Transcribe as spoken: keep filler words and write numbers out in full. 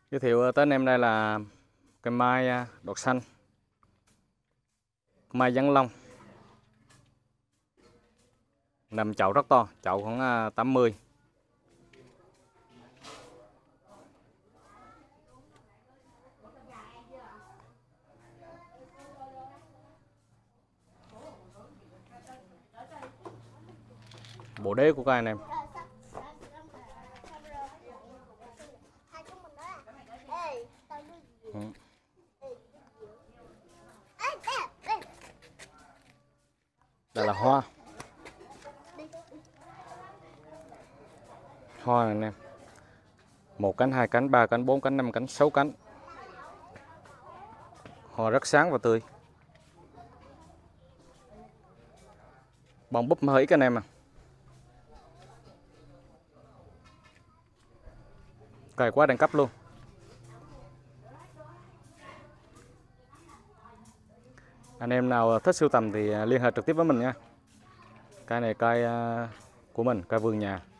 Giới thiệu tới anh em đây là cây mai đọt xanh, mai Vân Long, nằm chậu rất to, chậu khoảng tám mươi. Bộ đế của các anh em. Ừ. Đây là hoa. Hoa này anh em. Một cánh, hai cánh, ba cánh, bốn cánh, năm cánh, sáu cánh. Hoa rất sáng và tươi. Bông búp hơi ít các anh em à. Cây quá đẳng cấp luôn. Anh em nào thích sưu tầm thì liên hệ trực tiếp với mình nha. Cây này cây của mình, cây vườn nhà.